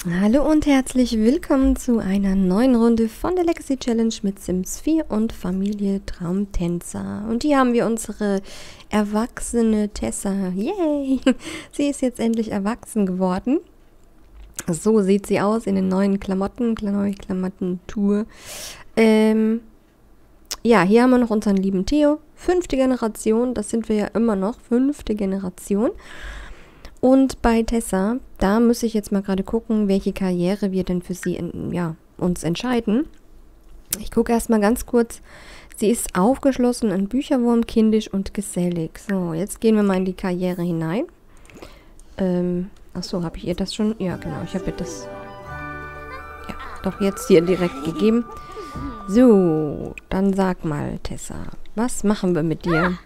Hallo und herzlich willkommen zu einer neuen Runde von der Legacy Challenge mit Sims 4 und Familie Traumtänzer. Und hier haben wir unsere erwachsene Tessa. Yay! Sie ist jetzt endlich erwachsen geworden. So sieht sie aus in den neuen Klamotten, neue Klamottentour. Ja, hier haben wir noch unseren lieben Theo. 5. Generation, das sind wir ja immer noch. 5. Generation. Und bei Tessa, da muss ich jetzt mal gerade gucken, welche Karriere wir denn für sie uns entscheiden. Ich gucke erstmal ganz kurz. Sie ist aufgeschlossen, ein Bücherwurm, kindisch und gesellig. So, jetzt gehen wir mal in die Karriere hinein. Achso, habe ich ihr das schon? Ja, genau, ich habe ihr das doch jetzt hier direkt gegeben. So, dann sag mal, Tessa, was machen wir mit dir?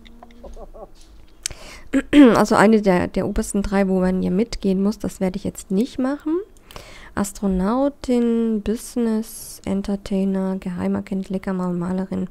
Also eine der obersten 3, wo man hier mitgehen muss, das werde ich jetzt nicht machen. Astronautin, Business, Entertainer, Geheimagent, Leckermaul, Malerin.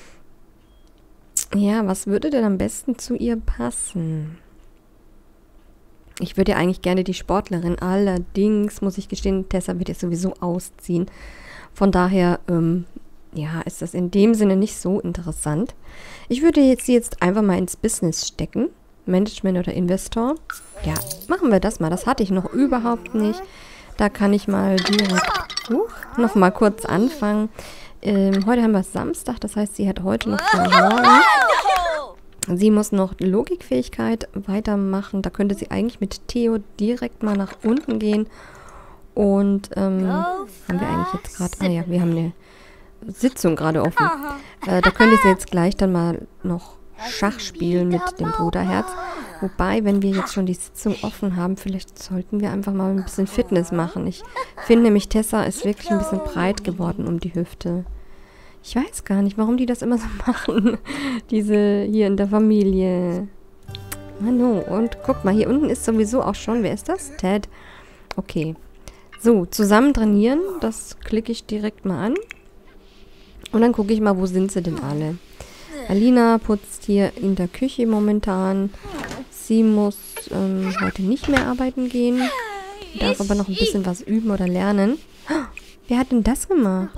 Ja, was würde denn am besten zu ihr passen? Ich würde ja eigentlich gerne die Sportlerin. Allerdings muss ich gestehen, Tessa wird ja sowieso ausziehen. Von daher, ja, ist das in dem Sinne nicht so interessant. Ich würde sie jetzt einfach mal ins Business stecken. Management oder Investor. Ja, machen wir das mal. Das hatte ich noch überhaupt nicht. Da kann ich mal direkt noch mal kurz anfangen. Heute haben wir Samstag, das heißt, sie hat heute noch von morgen. Sie muss noch Logikfähigkeit weitermachen. Da könnte sie eigentlich mit Theo direkt mal nach unten gehen. Und haben wir eigentlich jetzt gerade... Ah ja, wir haben eine Sitzung gerade offen. Da könnte sie jetzt gleich dann mal noch Schach spielen mit dem Bruderherz. Wobei, wenn wir jetzt schon die Sitzung offen haben, vielleicht sollten wir einfach mal ein bisschen Fitness machen. Ich finde nämlich, Tessa ist wirklich ein bisschen breit geworden um die Hüfte. Ich weiß gar nicht, warum die das immer so machen. Diese hier in der Familie. Manu, und guck mal, hier unten ist sowieso auch schon, wer ist das? Ted. Okay. So, zusammen trainieren, das klicke ich direkt mal an. Und dann gucke ich mal, wo sind sie denn alle? Alina putzt hier in der Küche momentan. Sie muss heute nicht mehr arbeiten gehen. Darf aber noch ein bisschen was üben oder lernen. Wer hat denn das gemacht?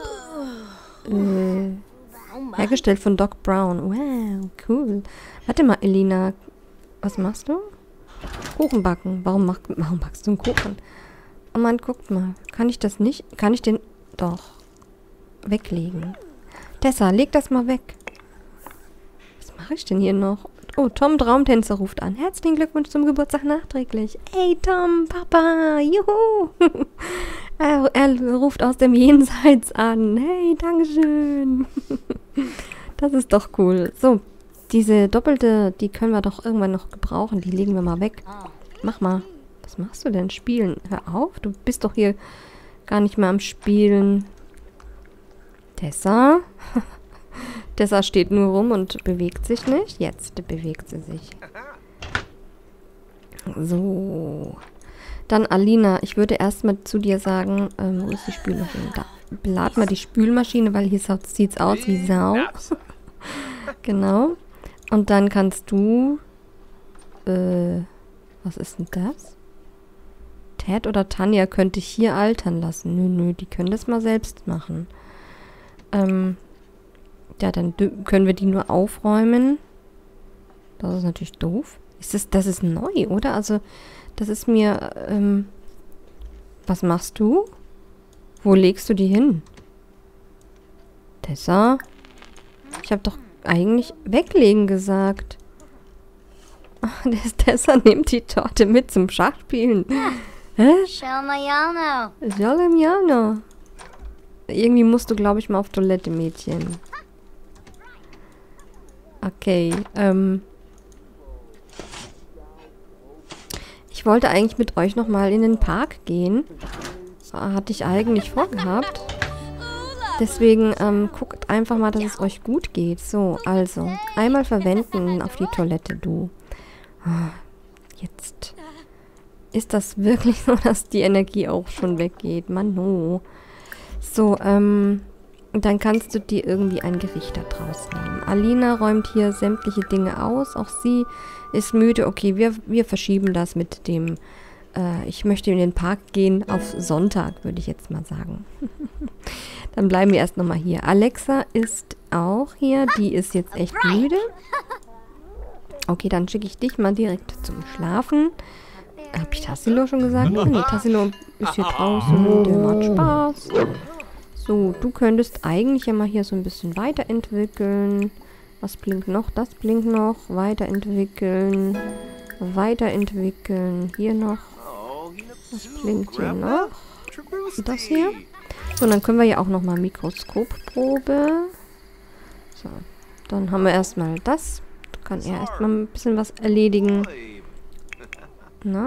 Hergestellt von Doc Brown. Wow, cool. Warte mal, Alina. Was machst du? Kuchen backen. Warum backst du einen Kuchen? Oh Mann, guckt mal. Kann ich das nicht? Kann ich den... Doch. Weglegen. Tessa, leg das mal weg. Was mache ich denn hier noch? Oh, Tom Traumtänzer ruft an. Herzlichen Glückwunsch zum Geburtstag nachträglich. Hey Tom, Papa, juhu. Er ruft aus dem Jenseits an. Hey, Dankeschön. Das ist doch cool. So, diese doppelte, die können wir doch irgendwann noch gebrauchen. Die legen wir mal weg. Mach mal. Was machst du denn? Spielen. Hör auf, du bist doch hier gar nicht mehr am Spielen. Tessa? Tessa steht nur rum und bewegt sich nicht. Jetzt bewegt sie sich. So. Dann Alina, ich würde erstmal zu dir sagen, wo ist die Spülmaschine? Da. Belad mal die Spülmaschine, weil hier sieht es aus wie Sau. Genau. Und dann kannst du... was ist denn das? Ted oder Tanja könnte ich hier altern lassen. Nö, die können das mal selbst machen. Ja, dann können wir die nur aufräumen. Das ist natürlich doof. Das ist neu, oder? Also, das ist mir... was machst du? Wo legst du die hin? Tessa? Ich habe doch eigentlich weglegen gesagt. Tessa nimmt die Torte mit zum Schachspielen. Hä? Shalom. Irgendwie musst du, glaube ich, mal auf Toilette, Mädchen. Okay, ich wollte eigentlich mit euch nochmal in den Park gehen. Hatte ich eigentlich vorgehabt. Deswegen, guckt einfach mal, dass es euch gut geht. So, also, einmal verwenden auf die Toilette, du. Jetzt ist das wirklich so, dass die Energie auch schon weggeht. Mano. So, dann kannst du dir irgendwie ein Gericht da draus nehmen. Alina räumt hier sämtliche Dinge aus. Auch sie ist müde. Okay, wir verschieben das mit dem Ich möchte in den Park gehen auf Sonntag, würde ich jetzt mal sagen. Dann bleiben wir erst nochmal hier. Alexa ist auch hier. Die ist jetzt echt müde. Okay, dann schicke ich dich mal direkt zum Schlafen. Habe ich Tassilo schon gesagt? Nee, Tassilo ist hier draußen. Der macht Spaß. So, du könntest eigentlich ja mal hier so ein bisschen weiterentwickeln. Was blinkt noch? Das blinkt noch. Weiterentwickeln. Weiterentwickeln. Hier noch. Was blinkt hier noch? Das hier. So, und dann können wir ja auch nochmal Mikroskopprobe. So, dann haben wir erstmal das. Da kann er erstmal ein bisschen was erledigen. Na?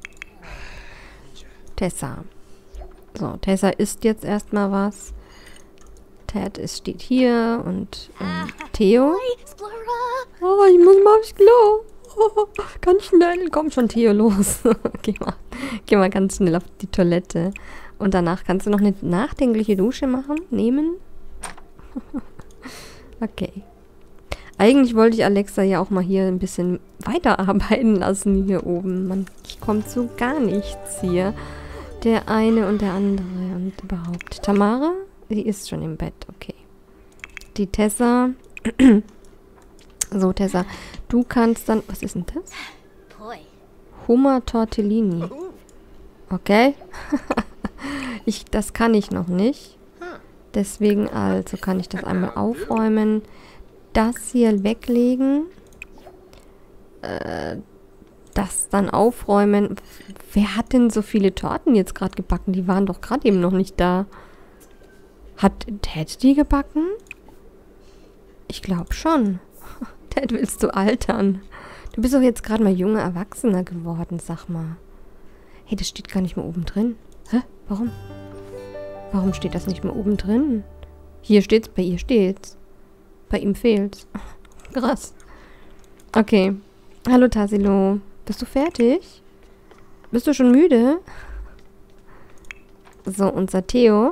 Tessa. So, Tessa isst jetzt erstmal was. Ted steht hier und Theo. Oh, ich muss mal aufs Klo. Oh, ganz schnell. Komm schon, Theo, los. Geh mal ganz schnell auf die Toilette. Und danach kannst du noch eine nachdenkliche Dusche nehmen. Okay. Eigentlich wollte ich Alexa ja auch mal hier ein bisschen weiterarbeiten lassen hier oben. Man kommt so gar nichts hier. Der eine und der andere und überhaupt. Tamara? Die ist schon im Bett, okay. Die Tessa. So, Tessa, du kannst dann... Was ist denn das? Hummer Tortellini. Okay. Das kann ich noch nicht. Deswegen also kann ich das einmal aufräumen. Das hier weglegen. Das dann aufräumen. Wer hat denn so viele Torten jetzt gerade gebacken? Die waren doch gerade eben noch nicht da. Hat Ted die gebacken? Ich glaube schon. Ted, willst du altern? Du bist doch jetzt gerade mal junger Erwachsener geworden, sag mal. Hey, das steht gar nicht mehr oben drin. Hä? Warum? Warum steht das nicht mehr oben drin? Hier steht's, bei ihr steht's. Bei ihm fehlt's. Krass. Okay. Hallo, Tassilo. Bist du fertig? Bist du schon müde? So, unser Theo.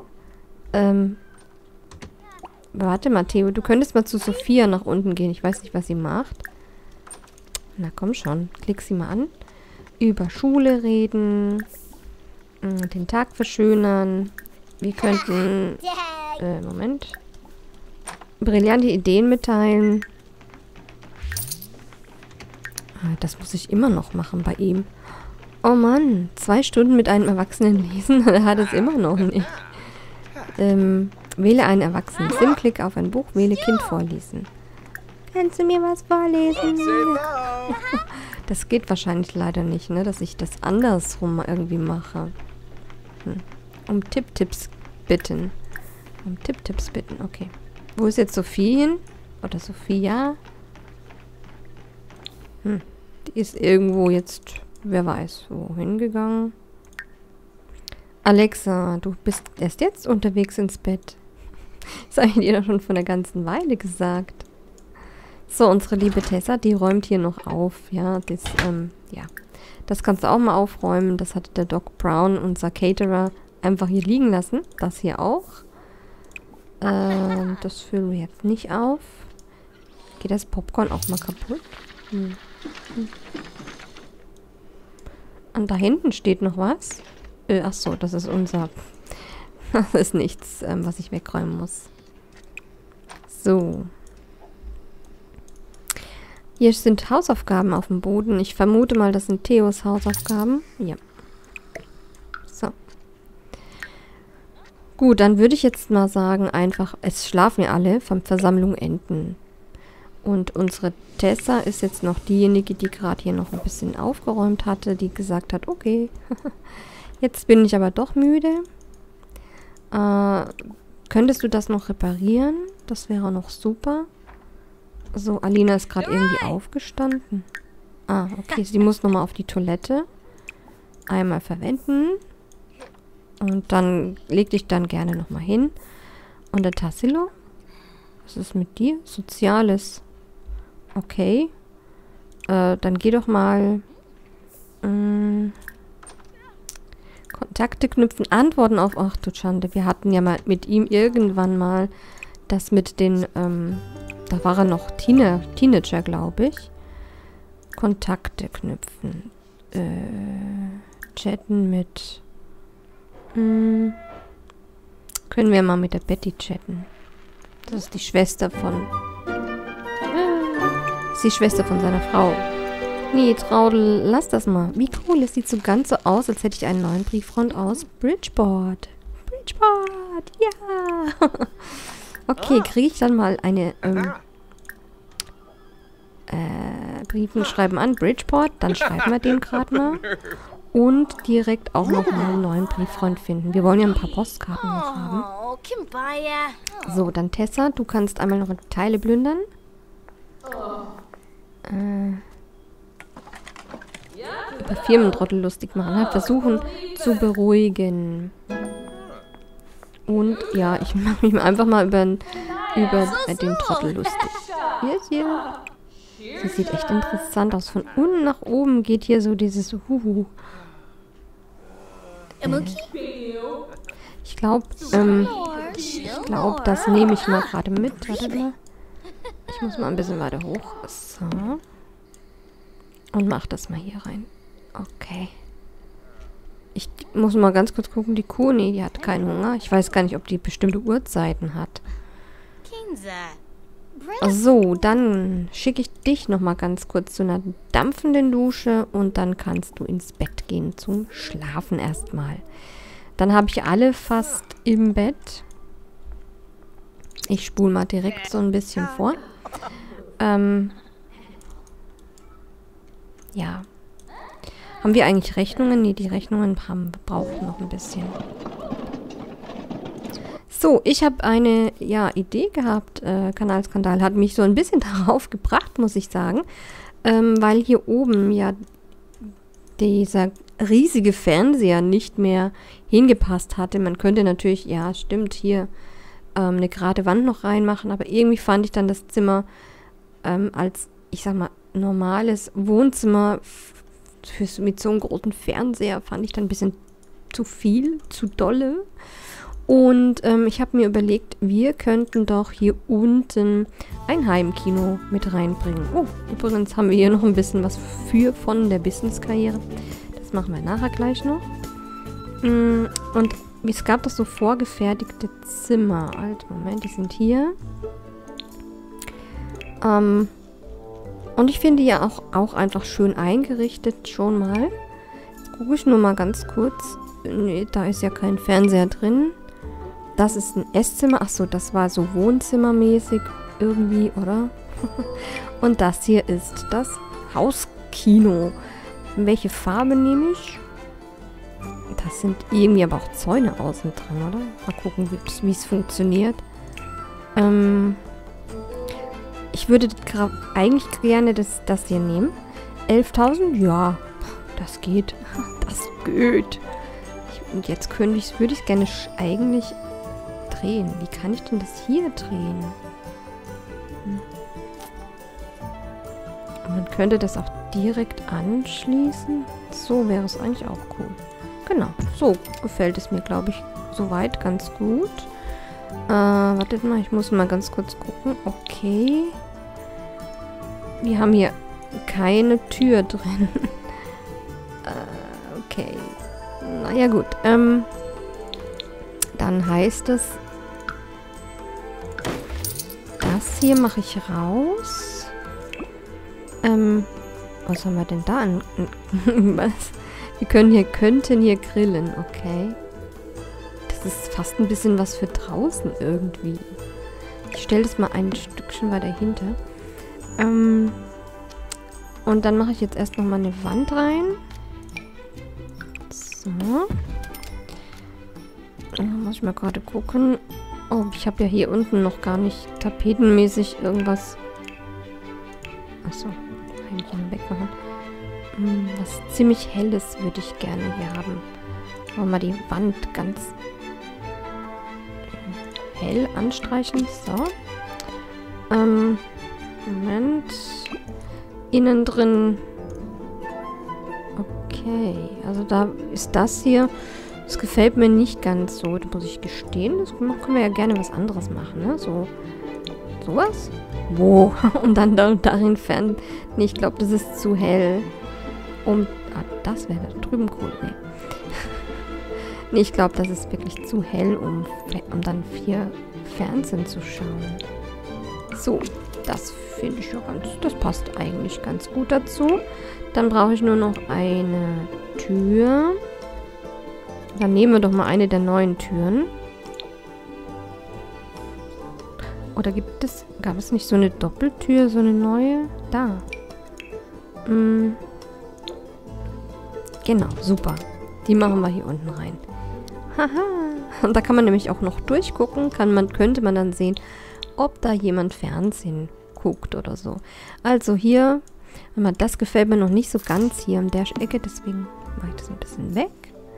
Warte mal, Theo. Du könntest mal zu Sophia nach unten gehen. Ich weiß nicht, was sie macht. Na, komm schon. Klick sie mal an. Über Schule reden. Den Tag verschönern. Wir könnten... Moment. Brillante Ideen mitteilen. Das muss ich immer noch machen bei ihm. Oh Mann, 2 Stunden mit einem Erwachsenen lesen? Er hat es immer noch nicht. Wähle einen Erwachsenen. Sim-Klick auf ein Buch, wähle Kind vorlesen. Kannst du mir was vorlesen? Das geht wahrscheinlich leider nicht, ne? Dass ich das andersrum irgendwie mache. Um Tipptipps bitten. Um Tipptipps bitten, okay. Wo ist jetzt Sophie hin? Oder Sophia? Die ist irgendwo jetzt, wer weiß, wohin gegangen. Alexa, du bist erst jetzt unterwegs ins Bett. Das habe ich dir doch schon vor einer ganzen Weile gesagt. So, unsere liebe Tessa, die räumt hier noch auf. Ja, das kannst du auch mal aufräumen. Das hat der Doc Brown, unser Caterer, einfach hier liegen lassen. Das hier auch. Das füllen wir jetzt nicht auf. Geht das Popcorn auch mal kaputt? Und da hinten steht noch was. Ach so, das ist unser... Das ist nichts, was ich wegräumen muss. So. Hier sind Hausaufgaben auf dem Boden. Ich vermute mal, das sind Theos Hausaufgaben. Ja. So. Gut, dann würde ich jetzt mal sagen, einfach, es schlafen ja alle, von Versammlung enden. Und unsere Tessa ist jetzt noch diejenige, die gerade hier noch ein bisschen aufgeräumt hatte, die gesagt hat, okay, jetzt bin ich aber doch müde. Könntest du das noch reparieren? Das wäre noch super. So, Alina ist gerade irgendwie aufgestanden. Ah, okay, sie muss nochmal auf die Toilette. Einmal verwenden. Und dann leg dich dann gerne nochmal hin. Und der Tassilo? Was ist mit dir? Soziales. Okay. Dann geh doch mal... Kontakte knüpfen, Antworten auf... Ach du Schande, wir hatten ja mal mit ihm irgendwann mal das mit den... da war er noch Teenager, glaube ich. Kontakte knüpfen. chatten mit... können wir mal mit der Betty chatten. Das ist die Schwester von... ist die Schwester von seiner Frau. Nee, Traudel, lass das mal. Wie cool, es sieht so ganz so aus, als hätte ich einen neuen Brieffreund aus Bridgeport. Bridgeport, ja. Okay, kriege ich dann mal eine Briefen schreiben an Bridgeport. Dann schreiben wir den gerade mal. Und direkt auch noch mal einen neuen Brieffreund finden. Wir wollen ja ein paar Postkarten noch haben. So, dann Tessa, du kannst einmal noch Teile plündern. Über Firmentrottel lustig machen. Halt versuchen zu beruhigen. Und ja, ich mache mich einfach mal über den Trottel lustig. Hier. Das sieht echt interessant aus. Von unten nach oben geht hier so dieses Huhu. Ich glaube, das nehme ich mal gerade mit. Warte mal. Ich muss mal ein bisschen weiter hoch. So. Und mach das mal hier rein. Okay. Ich muss mal ganz kurz gucken. Die Kuh, nee, die hat keinen Hunger. Ich weiß gar nicht, ob die bestimmte Uhrzeiten hat. So, dann schicke ich dich noch mal ganz kurz zu einer dampfenden Dusche und dann kannst du ins Bett gehen zum Schlafen erstmal. Dann habe ich alle fast im Bett. Ich spule mal direkt so ein bisschen vor. Ja. Haben wir eigentlich Rechnungen? Nee, die Rechnungen brauchen noch ein bisschen. So, ich habe eine Idee gehabt. Kanalskandal hat mich so ein bisschen darauf gebracht, muss ich sagen. Weil hier oben ja dieser riesige Fernseher nicht mehr hingepasst hatte. Man könnte natürlich, ja, stimmt, hier eine gerade Wand noch reinmachen. Aber irgendwie fand ich dann das Zimmer als, ich sag mal, normales Wohnzimmer mit so einem großen Fernseher fand ich dann ein bisschen zu viel, zu dolle. Und ich habe mir überlegt, wir könnten doch hier unten ein Heimkino mit reinbringen. Oh, übrigens haben wir hier noch ein bisschen was von der Business-Karriere. Das machen wir nachher gleich noch. Und es gab doch so vorgefertigte Zimmer. Moment, die sind hier. Und ich finde ja auch einfach schön eingerichtet schon mal. Jetzt gucke ich nur mal ganz kurz. Nee, da ist ja kein Fernseher drin. Das ist ein Esszimmer. Achso, das war so wohnzimmermäßig irgendwie, oder? Und das hier ist das Hauskino. Welche Farbe nehme ich? Das sind irgendwie aber auch Zäune außen dran, oder? Mal gucken, wie es funktioniert. Ich würde eigentlich gerne das hier nehmen. 11.000? Ja, das geht. Das geht. Und jetzt würde ich es gerne eigentlich drehen. Wie kann ich denn das hier drehen? Man könnte das auch direkt anschließen. So wäre es eigentlich auch cool. Genau, so gefällt es mir, glaube ich, soweit ganz gut. Wartet mal, ich muss mal ganz kurz gucken. Okay. Wir haben hier keine Tür drin. Okay. Naja, gut. Dann heißt es, das hier mache ich raus. Was haben wir denn da an? Was? Wir könnten hier grillen, okay. Das ist fast ein bisschen was für draußen irgendwie. Ich stelle das mal ein Stückchen weiter hinter. Und dann mache ich jetzt erst nochmal eine Wand rein. So. Muss ich mal gerade gucken. Oh, ich habe ja hier unten noch gar nicht tapetenmäßig irgendwas. Achso, eigentlich noch wegmachen. Was ziemlich Helles würde ich gerne hier haben. Wollen wir mal die Wand ganz hell anstreichen. So. Moment. Innen drin. Okay, also da ist das hier. Das gefällt mir nicht ganz so, da muss ich gestehen. Das können wir ja gerne was anderes machen, ne? So. Sowas? Wo? Und dann darin fern. Nee, ich glaube, das ist zu hell. Das wäre da drüben cool. Nee. Nee, ich glaube, das ist wirklich zu hell, um dann 4 Fernsehen zu schauen. So, das finde ich ja das passt eigentlich ganz gut dazu. Dann brauche ich nur noch eine Tür. Dann nehmen wir doch mal eine der neuen Türen. Oder gab es nicht so eine Doppeltür, so eine neue? Da. Genau, super. Die machen wir hier unten rein. Haha. Und da kann man nämlich auch noch durchgucken. Könnte man dann sehen, ob da jemand Fernsehen guckt oder so. Also hier, das gefällt mir noch nicht so ganz hier an der Ecke. Deswegen mache ich das ein bisschen weg.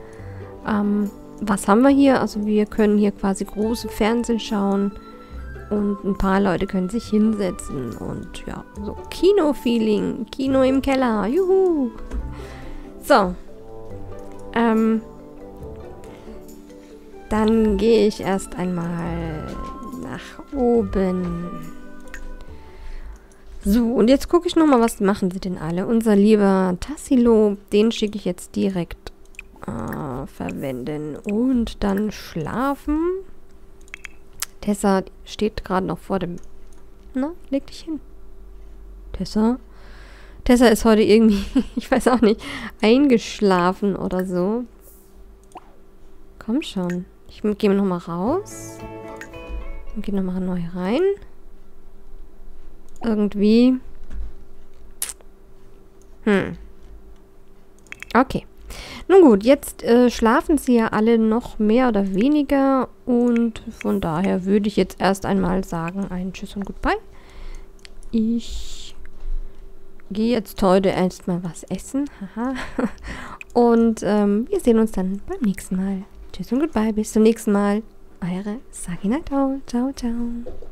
Was haben wir hier? Also wir können hier quasi große Fernsehen schauen. Und ein paar Leute können sich hinsetzen. Und ja, so Kino-Feeling. Kino im Keller. Juhu. So. Dann gehe ich erst einmal nach oben. So, und jetzt gucke ich nochmal, was machen sie denn alle? Unser lieber Tassilo, den schicke ich jetzt direkt verwenden. Und dann schlafen. Tessa steht gerade noch vor dem... Na, leg dich hin. Tessa? Tessa ist heute irgendwie, ich weiß auch nicht, eingeschlafen oder so. Komm schon. Ich gehe nochmal raus. Und gehe nochmal neu rein. Irgendwie. Okay. Nun gut, jetzt schlafen sie ja alle noch mehr oder weniger. Und von daher würde ich jetzt erst einmal sagen, ein Tschüss und Goodbye. Ich gehe jetzt heute erstmal was essen. Haha. Und wir sehen uns dann beim nächsten Mal. Tschüss und Goodbye. Bis zum nächsten Mal. Eure Sagina Taul. Ciao, ciao.